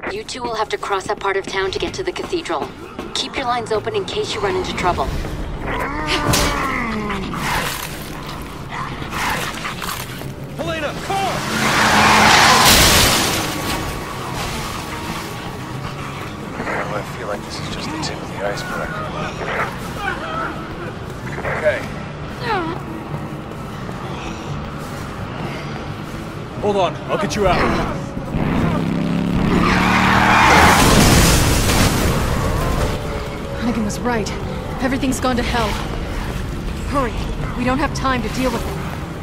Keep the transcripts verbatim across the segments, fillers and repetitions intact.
You two will have to cross that part of town to get to the cathedral. Keep your lines open in case you run into trouble. Helena, car! Oh, I feel like this is just the tip of the iceberg. Okay. Hold on, I'll get you out. Hunnigan was right. Everything's gone to hell. Hurry. We don't have time to deal with it.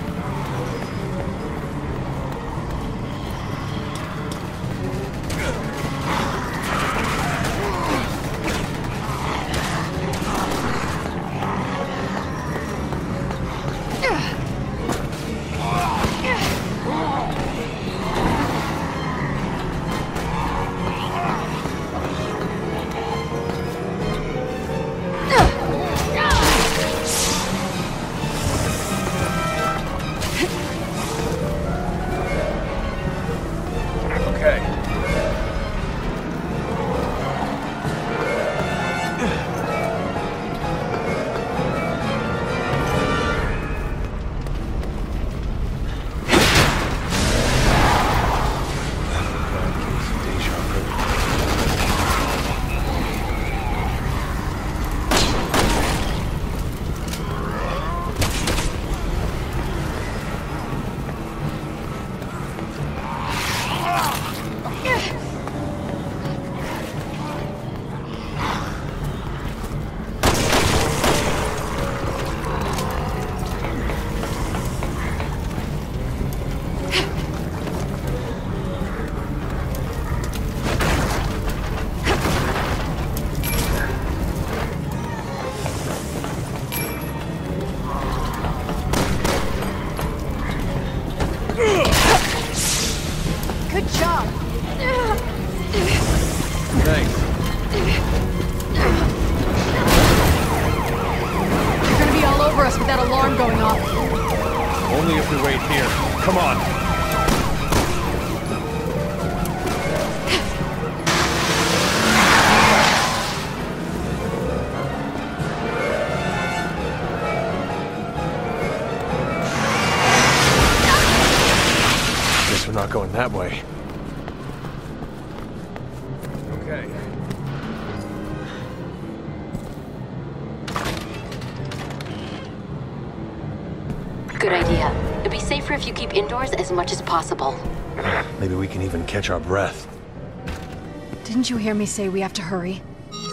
Going that way. Okay. Good idea. It'd be safer if you keep indoors as much as possible. Maybe we can even catch our breath. Didn't you hear me say we have to hurry?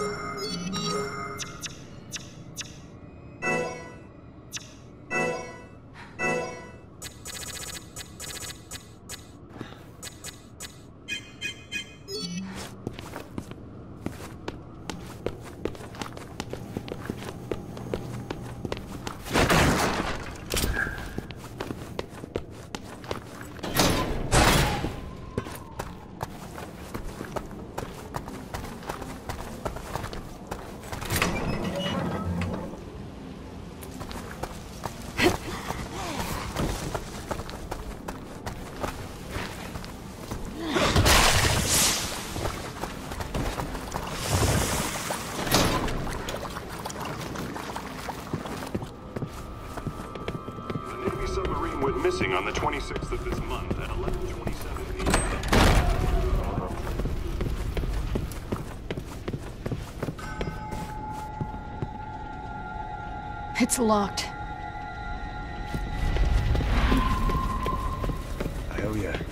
Missing on the twenty-sixth of this month at eleven twenty-seven p m It's locked. I owe ya.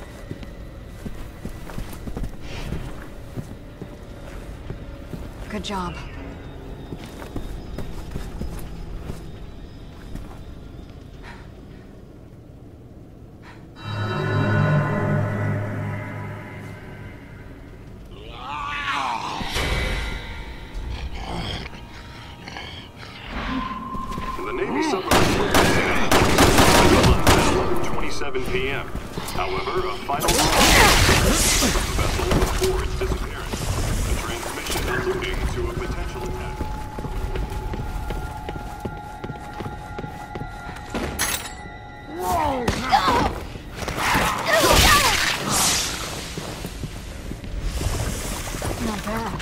Good job. The Navy submarine was missing on the eleven twenty-seven p m However, a final vessel before its disappearance. A transmission alluding to a potential attack. bad.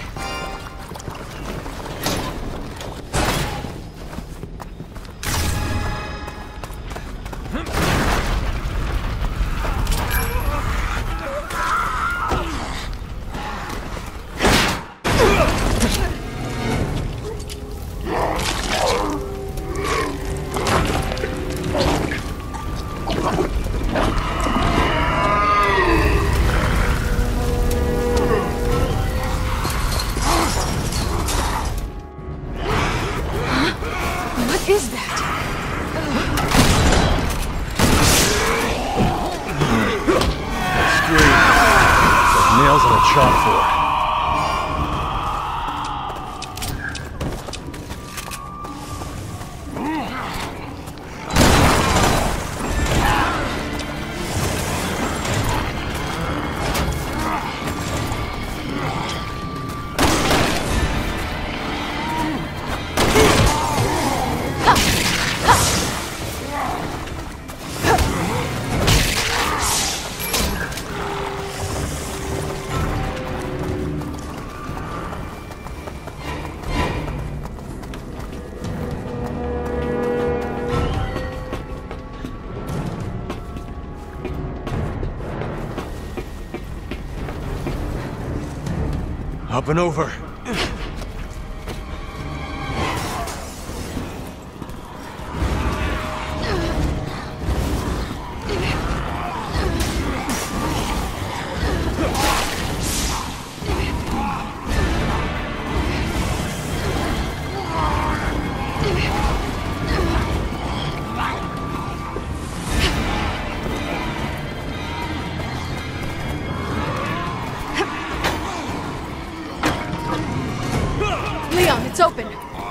What is that? Scream. Like nails on a chalkboard. Up and over. Leon, it's open.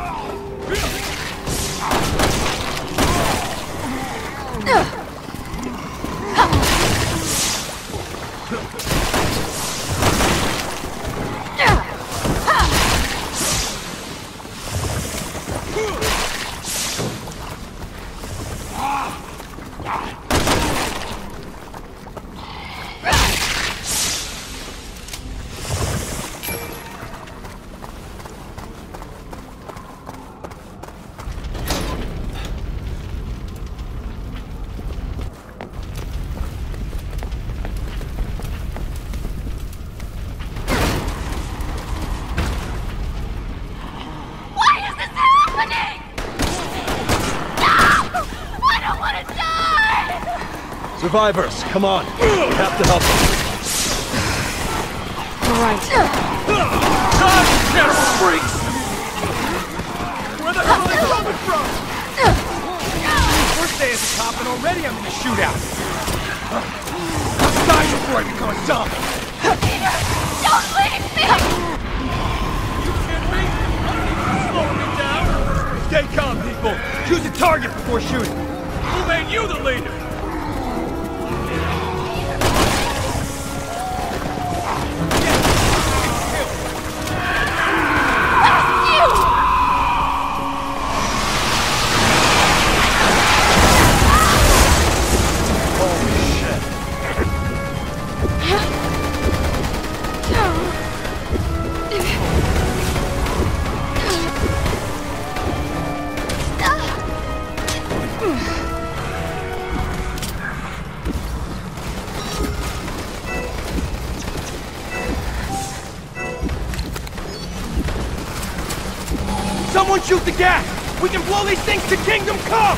Survivors, come on. We have to help them. All right. God, you terrible freaks! Where the hell are they coming from? First day as a cop and already I'm in a shootout. I'll die before I become a zombie. Don't leave me! You kidding me? Slow me down. Stay calm, people. Choose a target before shooting. Who made you the leader? Someone shoot the gas! We can blow these things to Kingdom Come!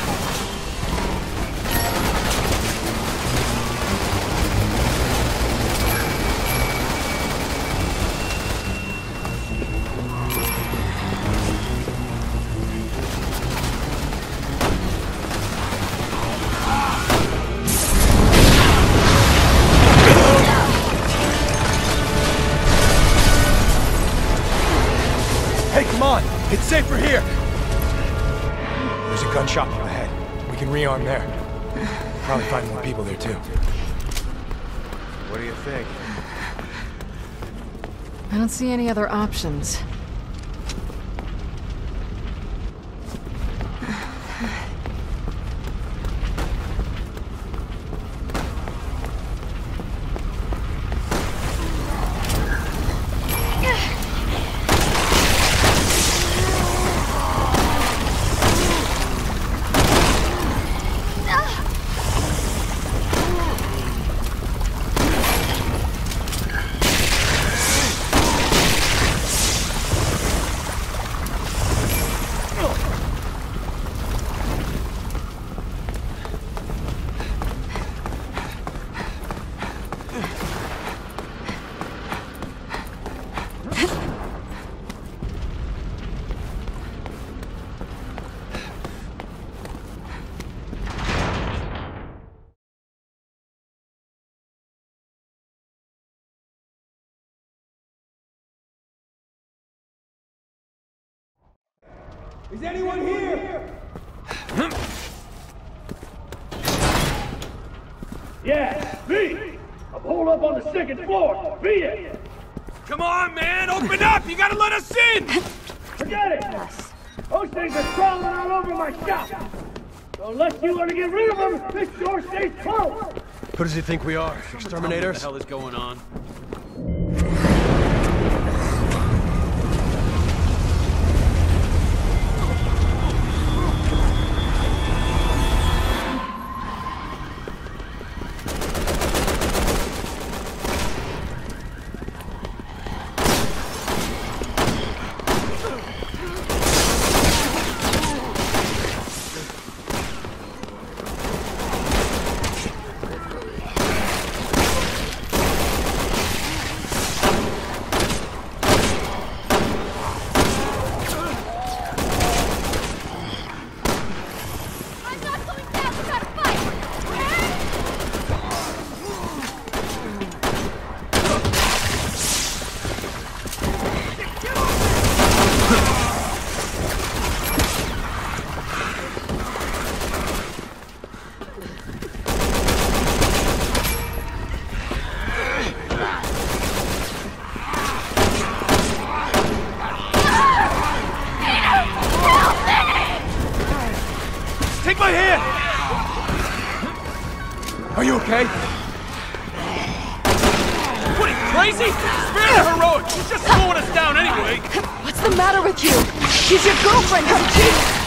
Hey, come on! It's safer here! There's a gun shop up ahead. We can rearm there. Probably find more people there, too. What do you think? I don't see any other options. Is anyone here? Yeah, me! I'm holed up on the second floor. Beat it! Come on, man! Open up! You gotta let us in! Forget it! Those things are crawling all over my shop! So unless you want to get rid of them, this door stays closed! Who does he think we are? Exterminators? What the hell is going on? Take my hand! Are you okay? What, are you crazy? Spare the heroics! She's just slowing us down anyway! What's the matter with you? She's your girlfriend, isn't she?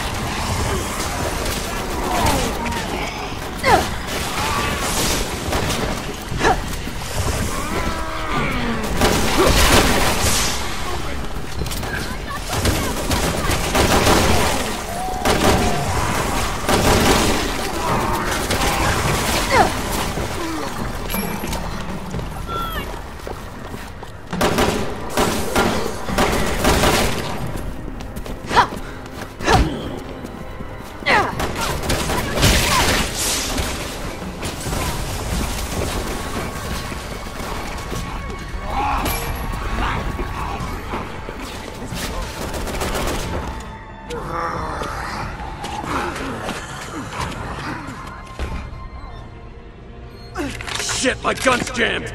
Shit, my gun's jammed!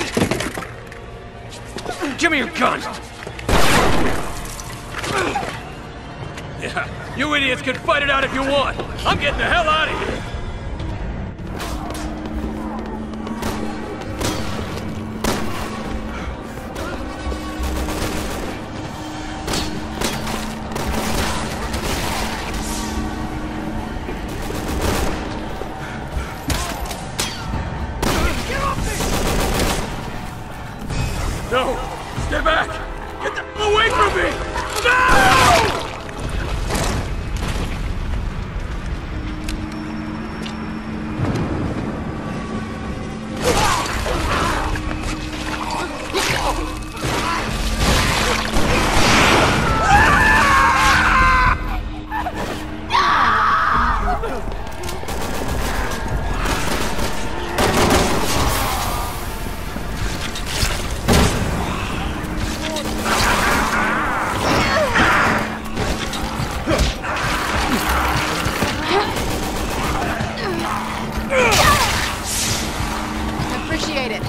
Give me your gun! Yeah, you idiots can fight it out if you want! I'm getting the hell out of here! No! Stay back! Get the hell away from me! No! Appreciate it.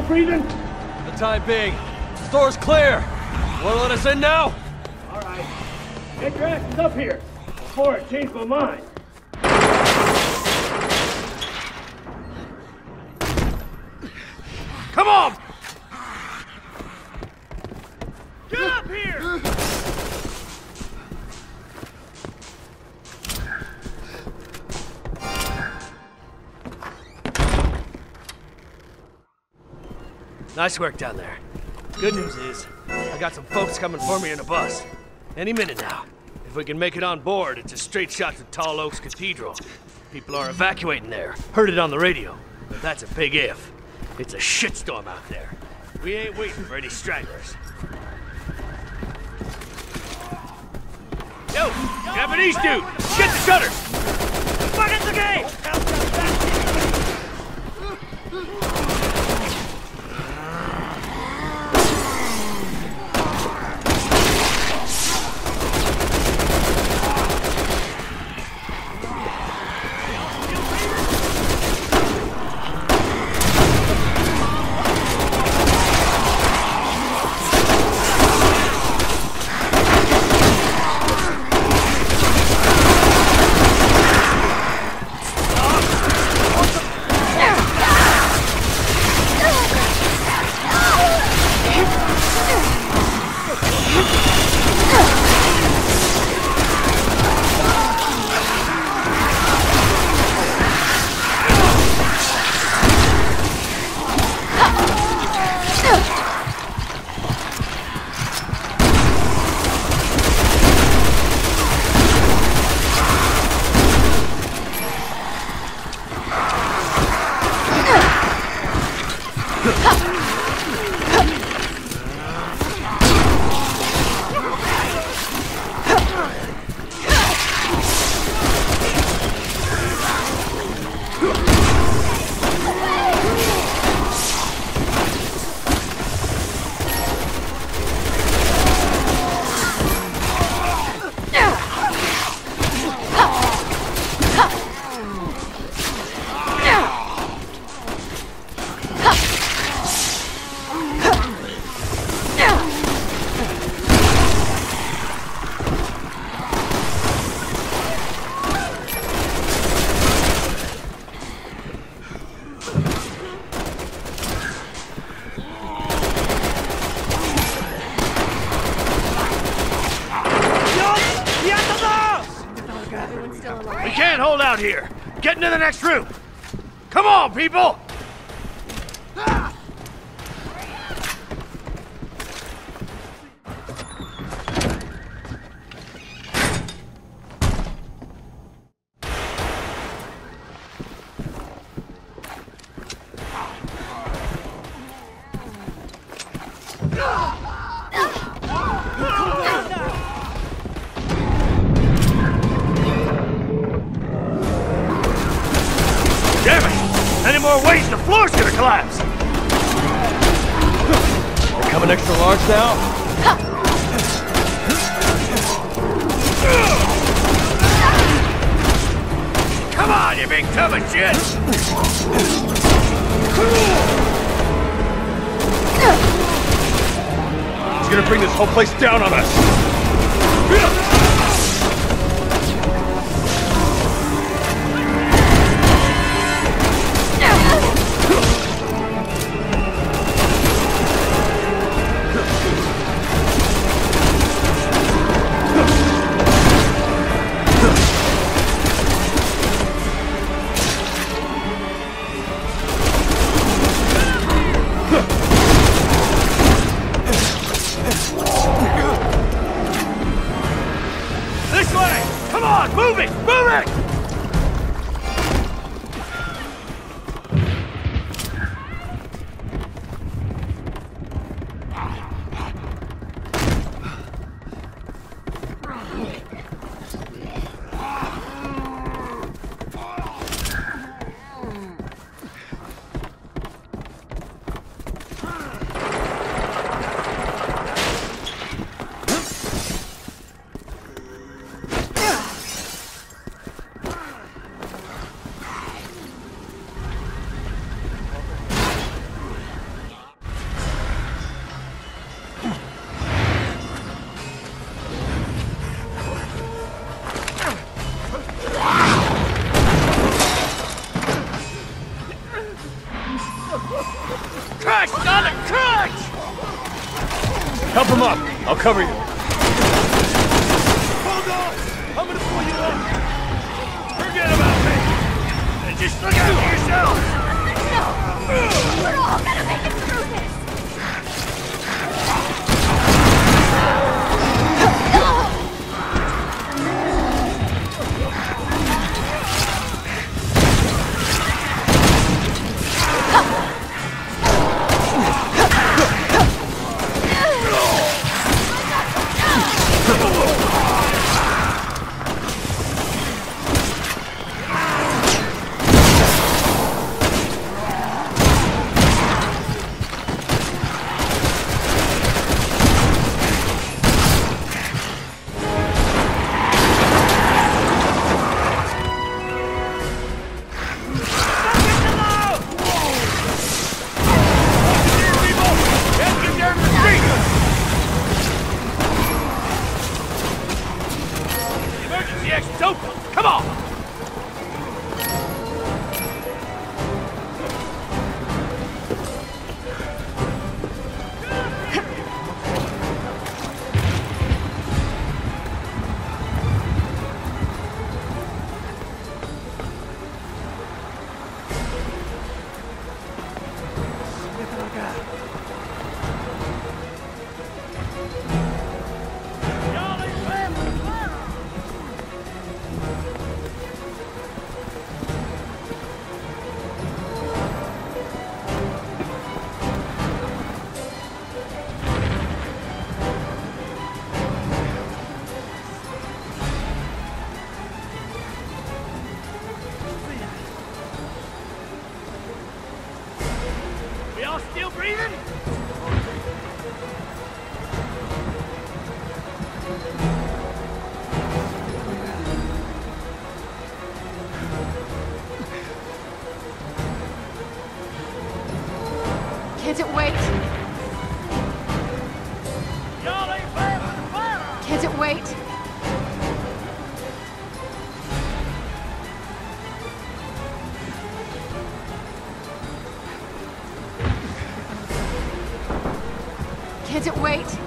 breathing? For the time being. Store's clear. Wanna let us in now? All right. Get your asses up here before I change my mind. Come on! Get up here! Nice work down there. Good news is, I got some folks coming for me in a bus. Any minute now. If we can make it on board, it's a straight shot to Tall Oaks Cathedral. People are evacuating there. Heard it on the radio. But that's a big if. It's a shitstorm out there. We ain't waiting for any stragglers. Yo, Japanese dude, get the shutters! Fuck it, the game! We can't hold out here. Get into the next room. Come on, people! Damn it! Any more weight and the floor's gonna collapse! We're coming extra large now? Come on, you big tub of shit! He's gonna bring this whole place down on us! This way! Come on, move it! Move it! up. I'll cover you. Hold on! I'm gonna pull you up! Forget about me! And just look out for yourself! No! We're all gonna make it through this! Still breathing? Can't it wait? Y'all ain't bad with the fire! Can't it wait? Can't it wait?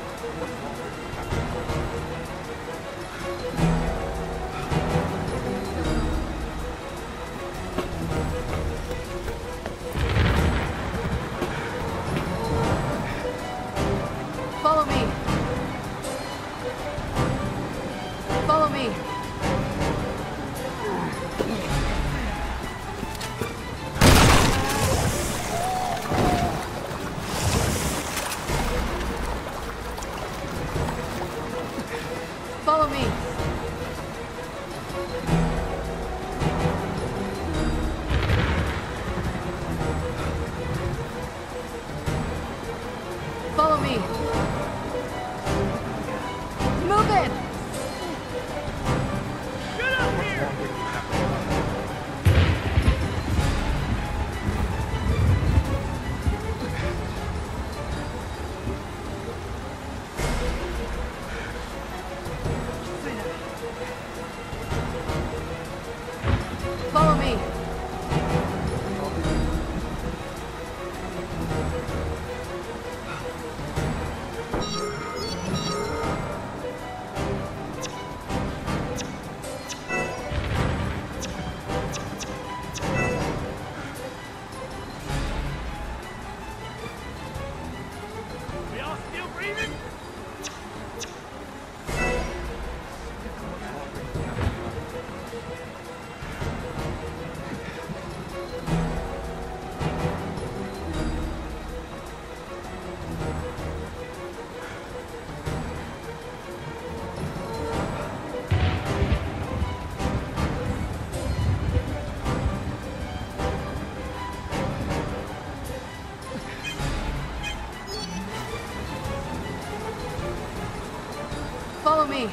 Follow me. Follow me. Follow me. Follow me. Move it. Get up here! Follow me. We all still breathing? Follow me.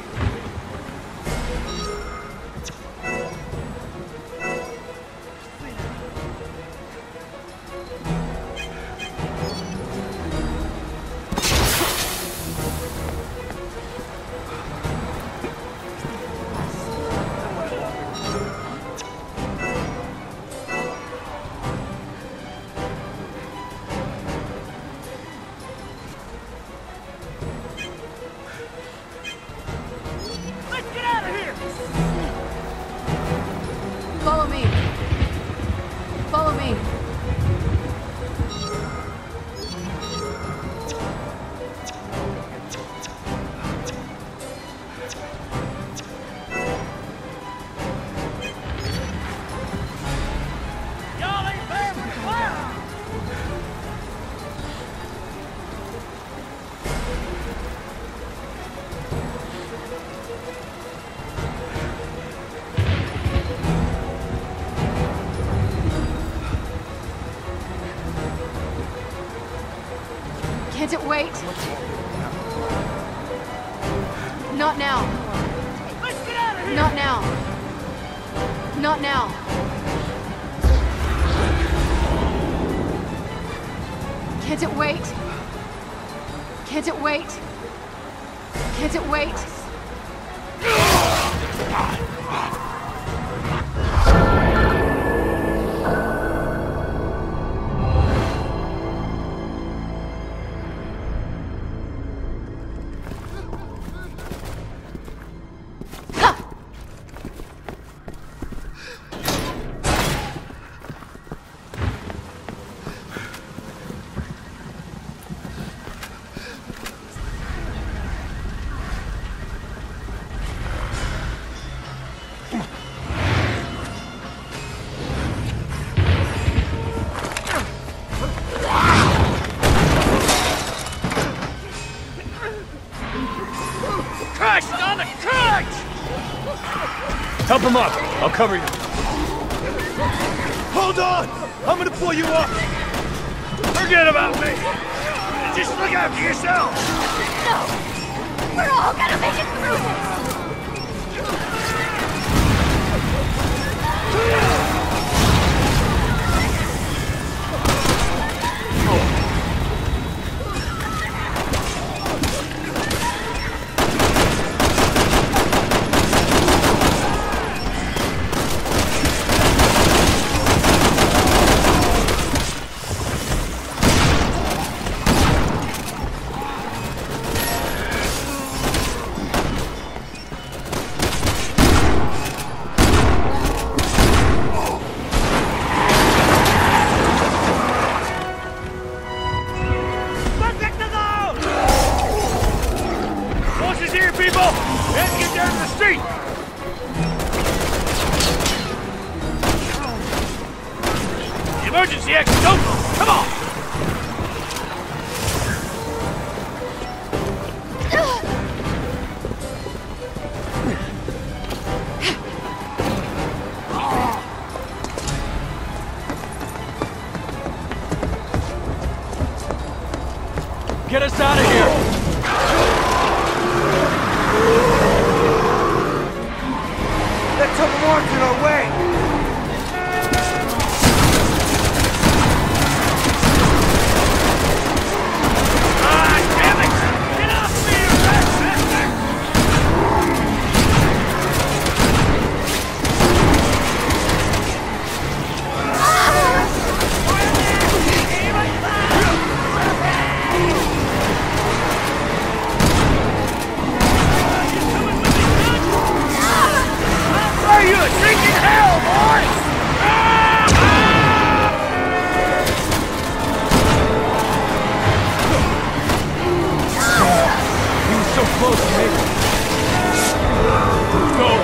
it wait? Not now. Let's get out of here! Not now. Not now. Can't it wait? Can't it wait? Can't it wait? Help him up. I'll cover you. Hold on! I'm gonna pull you up! Forget about me! Just look after yourself! No! We're all gonna make it through this! Emergency exit, don't go! Come on! Get us out of here! That took marks in our way! Go!